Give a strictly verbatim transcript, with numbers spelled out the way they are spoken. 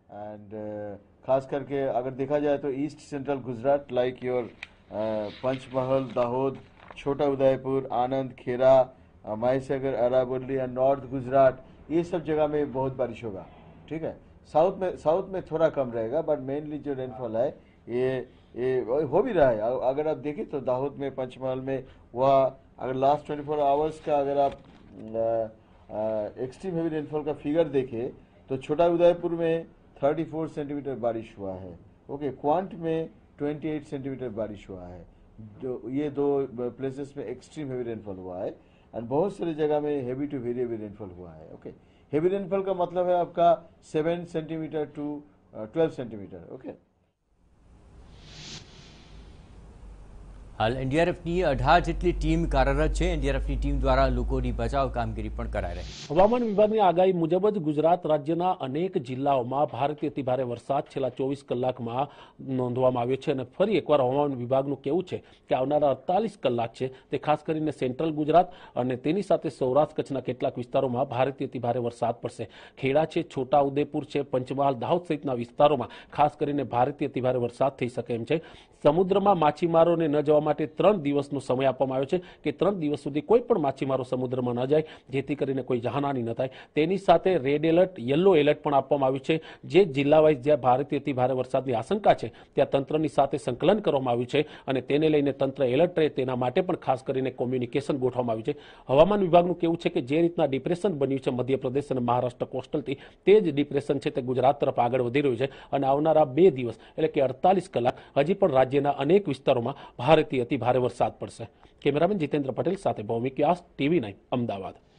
And खास करके अगर देखा जाए तो east central Gujarat like your Panchmahal, Dahod, Chhota Udaipur, Anand, Kheda, Mahisagar, Aravalli and north Gujarat, ये सब जगह में बहुत बारिश होगा। ठीक है, साउथ में साउथ में थोड़ा कम रहेगा, बट मेनली जो रेनफॉल है ये ये हो भी रहा है। अगर आप देखें तो दाहोद में, पंचमहल में, वह अगर लास्ट ट्वेंटी फोर आवर्स का अगर आप एक्सट्रीम हेवी रेनफॉल का फिगर देखें तो छोटा उदयपुर में चौंतीस सेंटीमीटर बारिश हुआ है। ओके, क्वांट में अट्ठाईस सेंटीमीटर बारिश हुआ है। जो ये दो प्लेसेस में एक्सट्रीम हेवी रेनफॉल हुआ है एंड बहुत सारी जगह में heavy to very heavy rainfall हुआ है। ओके, हेवी रेनफॉल का मतलब है आपका seven centimetre to twelve centimetre. Okay, हाल एनडीआरएफ की अठार જેટલી ટીમ કાર્યરત છે। એનડીઆરએફની ટીમ દ્વારા લોકોની બચાવ કામગીરી પણ કરાઈ રહી છે। હવામાન વિભાગની આગાહી મુજબ જ ગુજરાત રાજ્યના અનેક જિલ્લાઓમાં ભારેથી અતિ ભારે વરસાદ છેલ્લા ચોવીસ કલાકમાં નોંધવામાં આવ્યો છે અને ફરી એકવાર હવામાન વિભાગનું કહેવું છે કે આવનારા અડતાલીસ કલાક છે તે ખાસ કરીને સેન્ટ્રલ ગુજરાત અને તેની સાથે સૌરાષ્ટ્ર કચ્છના કેટલાક વિસ્તારોમાં ભારેથી અતિ ભારે વરસાદ પડશે। ખેડા છે, છોટા ઉદેપુર છે, પંચમહાલ, દાહોદ સહિતના વિસ્તારોમાં ખાસ કરીને ભારેથી અતિ ભારે વરસાદ થઈ શકે એમ છે। સમુદ્રમાં માછીમારોને ન જવા માટે ત્રણ દિવસનો સમય આપવામાં આવ્યો છે કે ત્રણ દિવસ સુધી કોઈ પણ માછીમારો સમુદ્રમાં ન જાય, જેથી કરીને કોઈ જાનહાનિ ન થાય। તેની સાથે રેડ એલર્ટ, યલો એલર્ટ પણ આપવામાં આવ્યું છે। જે જિલ્લા વાઇઝ જ્યાં ભારેથી અતિ ભારે વરસાદની આશંકા છે ત્યાં તંત્રની સાથે સંકલન કરવામાં આવ્યું છે અને તેને લઈને તંત્ર એલર્ટ રહે તેના માટે પણ ખાસ કરીને કોમ્યુનિકેશન ગોઠવવામાં આવ્યું છે। હવામાન વિભાગનું કહેવું છે કે જે રીતના ડિપ્રેશન બન્યું છે મધ્યપ્રદેશ અને મહારાષ્ટ્ર કોસ્ટલથી, તે જ ડિપ્રેશન છે તે ગુજરાત તરફ આગળ વધી રહ્યું છે અને આવનારા બે દિવસ એટલે કે અડતાલીસ કલાક હજી પણ રાજ્યના અનેક વિસ્તારોમાં ભારેથી અતિ ભારે વરસાદ પડશે। કેમેરામેન જીતેન્દ્ર પટેલ સાથે ભૌમિક વ્યાસ, ટીવી નાઇન, અમદાવાદ।